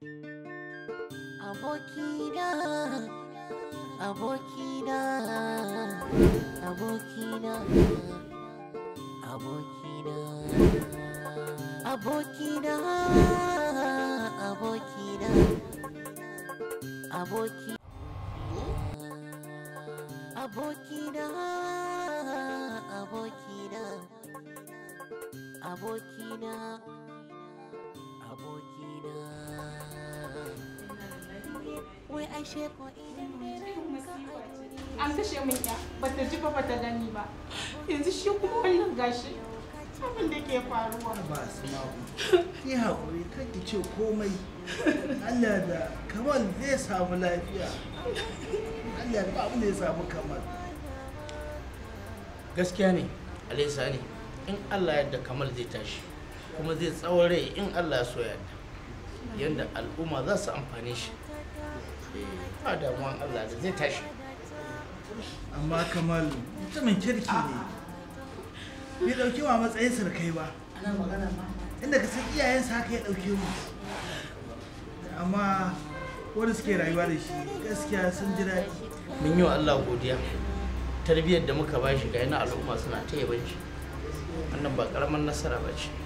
Abokina, abokina, abokina, abokina, abokina, abokina, abokina, abokina, abokina, abokina, abokina. Wai ashe ko an kashe min ya bata ji ba bata gani ba yanzu shi kuma wannan gashi abin da ke faruwa ba Asma'u ki haƙuri kan ki ce komai Allah da Kamal zai samu lafiya Allah ba abin da ya samu Kamal gaskiya ne Alaisa ne in Allah yadda Kamal zai tashi kuma zai tsawon rai in Allah ya so yadda al'umma za su amfane shi ba damuwan Allah da zai tashi amma Kamal mutumin kirki ne bai dauke wa matsayin sarkai ba inda ka san iyayensa haka ya dauke mu amma wanda suke rayuwa da shi gaskiya sun ji daɗi mun yi wa Allah godiya tarbiyyar da muka ba shi ga yana al'umma suna ta yaban shi wannan ba karaman nasara ba ce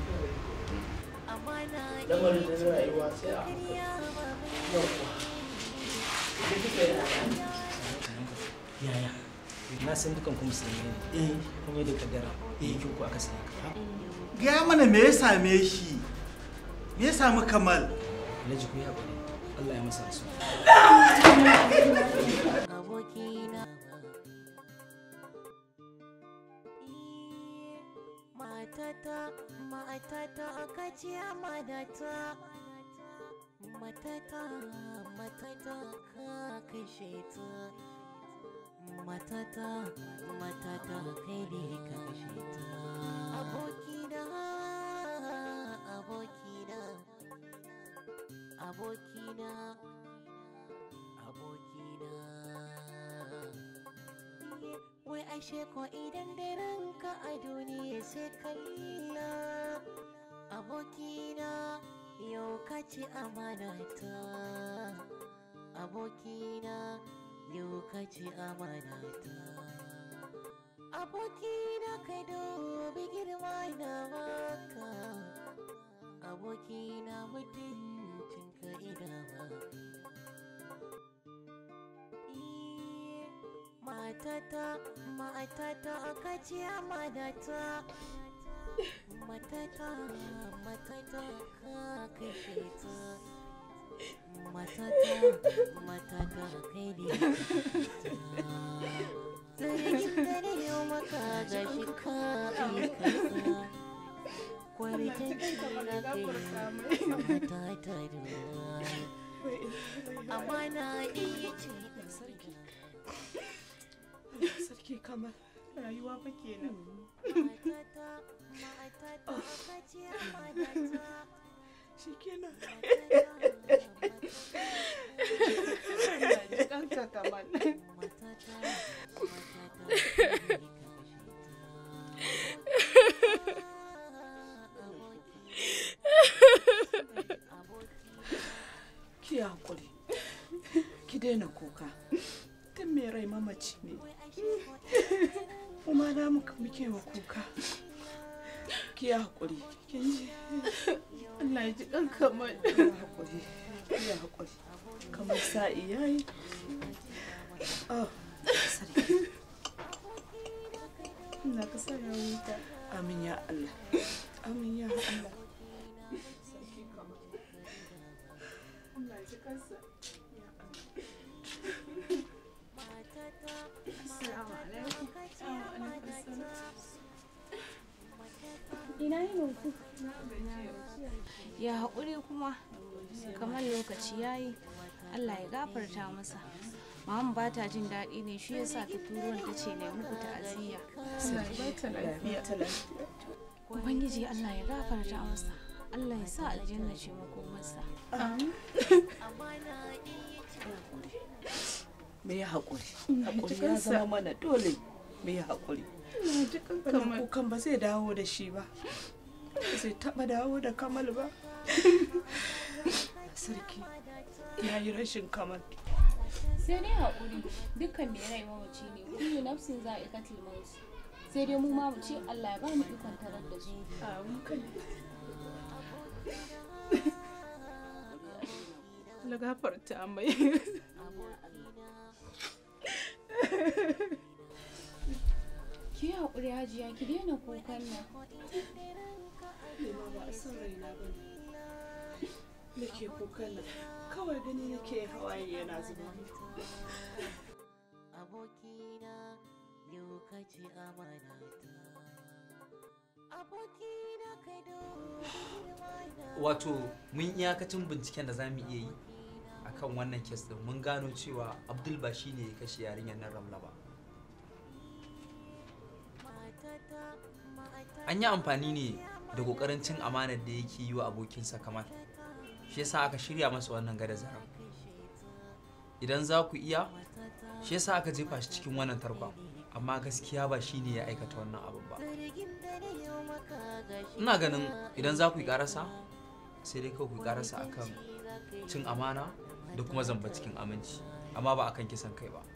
lamarin da rayuwa sai a yaya na san dukan ku musulmi ne kun yi da kaddara kin ku aka sanya ka ga mana me ya same shi me ya samu Kamal Alhaji ku ya bari Allah ya masa rasu abokina matata akaciya madata matata ka kashe ta matata kai ne ka kashe ta abokina abokina abokina abokina wai ashe ko idan da ranka a duniya sai kalla abokina yau ka ci amanata abokina yau ka ci amanata abokina ka dubi girma na maka abokina mutuncinka ina matata ka ci amanata matata ka kashe ta matata kai ne zargin da ne yau maka gashi ka aikata kwarjan na kai matata ruwa amma na iya ce sarki kamar rayuwa fa kenan shi kenan kanka kamar ki hakuri ki daina kuka tun mai rai mamaci ne kuma na muke wa kuka ki hakuri kin ji Allah ya ji kan kamar hakuri ki hakuri kamar sa'i yayi sarki Allah ka sa ya huta amin ya Allah amin ya Allah sarki kamar Allah ya ji kansa ya Allah assalamu alaikum ina yin ku ya haƙuri kuma kamar lokaci yayi Allah ya gafarta masa Maman ba ta jin daɗi ne shi yasa ta turo ta ce ne muku ta'aziyya Ubangiji Allah ya gafarta masa Allah ya sa aljanna ce makomarsa me ya haƙuri haƙuri ya zama mana dole me ya haƙuri wannan kukan ba zai dawo da shi ba zai taɓa dawo da Kamal ba sarki ya yi rashin Kamal. Sai dai haƙuri, dukkan mai rai mamaci ne, kullu nafsin za'iqatul maut. Sai dai mu ma mu ce Allah ya ba mu ikon tarar da su. Allah gafarta mai. Ki haƙuri Hajiya, ki daina kukan nan. Ba a san raina ba ne. Nake kukan nan, kawai gani nake hawaye yana zuba. Abokina, lokaci amana ta. Abokina kai da wato mun iyakacin binciken da zamu iya yi akan wannan kes din mun gano cewa Abdul ba shine ya kashe yarinyar nan Ramla ba. An yi amfani ne da kokarin cin amanar da yake yi wa abokinsa Kamal. Shi yasa aka shirya masa wannan gada zaram. Idan za ku iya, shi yasa aka jefa shi cikin wannan tarkon. Amma gaskiya ba shine ya aikata wannan abu ba. Ina ganin idan za ku yi karasa, sai dai kawai ku karasa akan cin amana da kuma zamba cikin aminci, amma ba akan kisan kai ba.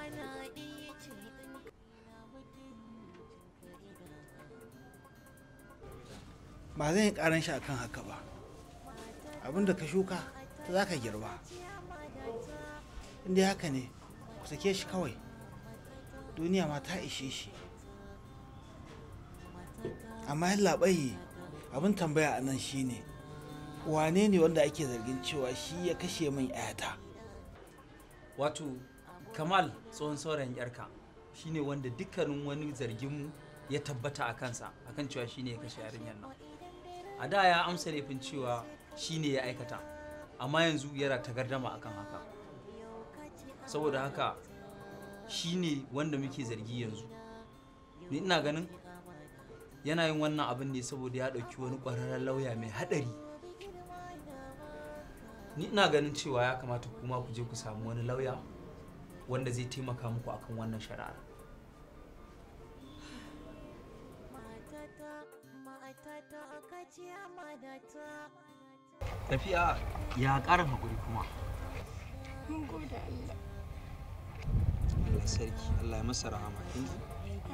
Ba zan yi karan shi akan haka ba. Abinda ka shuka ta za ka girba. Inda haka ne, ku sake shi kawai. Duniya ma ta ishe shi. Amma yallaɓai abin tambaya a nan shine wane ne wanda ake zargin cewa shi ya kashe min ƴata? Wato Kamal tsohon saurayin yarka shine wanda dukkanin wani zarginmu ya tabbata a kansa akan cewa shine ya kashe yarinyar nan. A da ya amsa laifin cewa shine ya aikata, amma yanzu yana tagardama akan haka. Saboda haka shine wanda muke zargi yanzu. Ni ina ganin yana yin wannan abin ne saboda ya ɗauki wani ƙwararren lauya mai haɗari. Ni ina ganin cewa ya kamata kuma ku je ku samu wani lauya wanda zai taimaka muku akan wannan shari'ar. Tafiya ya ƙarin haƙuri kuma. Mun gode Allah. Allah sarki, Allah ya masa rahama. Kin ji?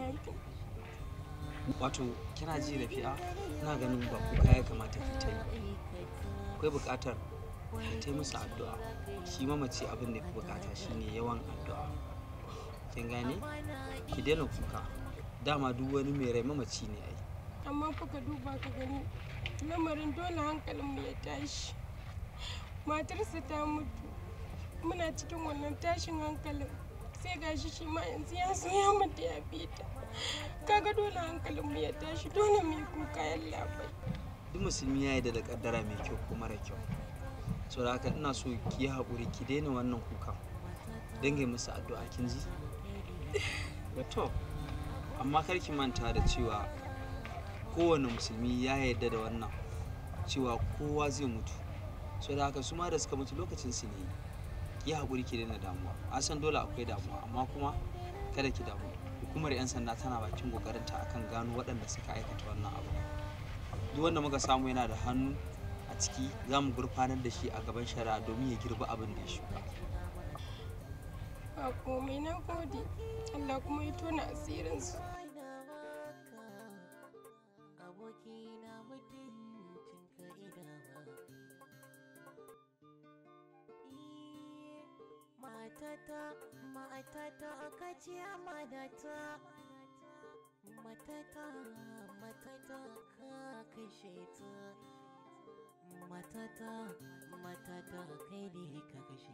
Wato kina ji Rafi'a, ina ganin ba kuka ya kamata ki ta yi. Akwai buƙatar ki ta musu addu'a. Shi mamaci abin da ya fi buƙata shine yawan addu'a. Kin gane? Ki daina kuka. Dama duk wani mai rai mamaci ne ai. Amma fa ka duba ka gani lamarin dole hankalinmu ya tashi. Matarsa ta mutu. Muna cikin wannan tashin hankalin. Sai gashi shi ma yanzu ya so ya mutu ya fita. Kaga dole hankalinmu ya tashi, dole mu yi kuka yallaɓai. Duk musulmi ya yarda da kaddara mai kyau ko mara kyau. Saboda haka ina so ki yi haƙuri ki daina wannan kukan. Dinga musu addu'a kin ji? To, amma kar ki manta da cewa kowane musulmi ya yarda da wannan cewa kowa zai mutu. Saboda haka su ma da suka mutu lokacin su ne. Ki haƙuri ki daina damuwa. An san dole akwai damuwa amma kuma kada ki damu. Hukumar 'yan sanda tana bakin kokarinta akan gano waɗanda suka aikata wannan abu. Duk wanda muka samu yana da hannu a ciki za mu gurfanar da shi a gaban shari'a domin ya girbi abin da ya shuka. Ba komai, na gode. Allah kuma ya tona asirinsu. Matata akaciya madata, matata ka kashe ta, matata kai ne ka kashe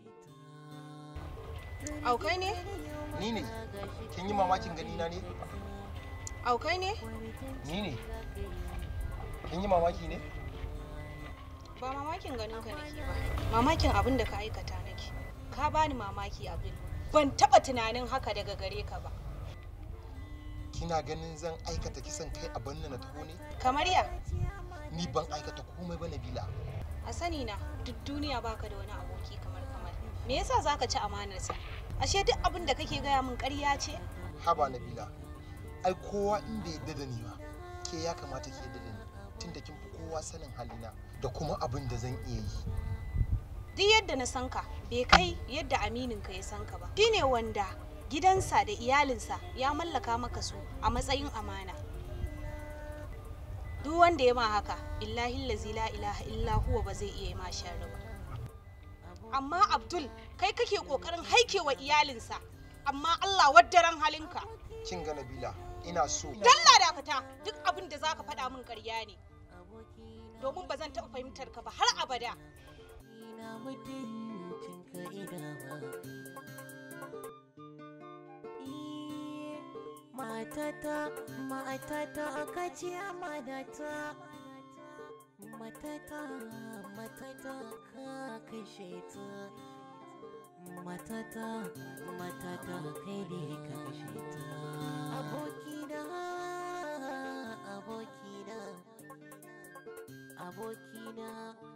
ta. Aukai ne? Ni ne. Kin yi mamakin gani na ne? Aukai ne? Ni ne. Kin yi mamaki ne? Ba mamakin ganin ka nake ba. Mamakin abin da ka aikata nake. Ka bani mamaki Abdul. Ban taba tunanin haka daga gare ka ba. Kina ganin zan aikata kisan kai a banna na taho ne? Kamar ya? Ni ban aikata komai ba Nabila. A sani na duk duniya baka da wani aboki kamar Kamal. Me yasa zaka ci amanarsa? Ashe duk abin da kake gaya min ƙarya ce? Haba Nabila. Ai kowa in bai yadda da ni ba, ke ya kamata ki yadda da ni tunda kin fi kowa sanin halina da kuma abin da zan iya yi. duk yadda na san ka bai kai yadda aminin ka ya san ka ba. Shine wanda gidansa da iyalinsa ya mallaka maka su a matsayin amana. Duk wanda ya ma haka billahi allazi la ilaha illa huwa ba zai iya ma sharri ba. Amma Abdul kai kake kokarin haikewa iyalinsa, amma Allah waddaran halinka. Kin ga Nabila, ina so dalla dakata, duk abin da zaka faɗa min ƙarya ne, domin ba zan taɓa fahimtar ka ba har abada. Matata, matata akaci amanata. Matata, matata ka kashe ta. Matata, matata kai ne ka kashe ta. Abokina, abokina, abokina,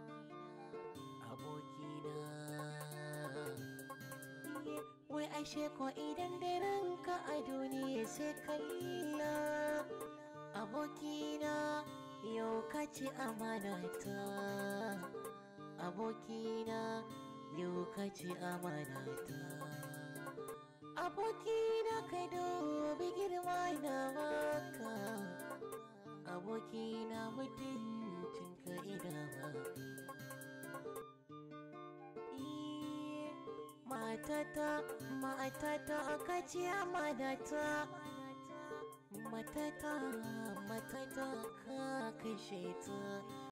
abokina. Wai ashe ko idan da ranka a duniya sai kalla. Abokina, yau ka ci amanata. Abokina, yau ka ci amanata. Abokina, ka dubi girma na maka. Abokina, mutuncinka idawa. Matata, matata ka ci amanata. Matata, matata ka kashe ta.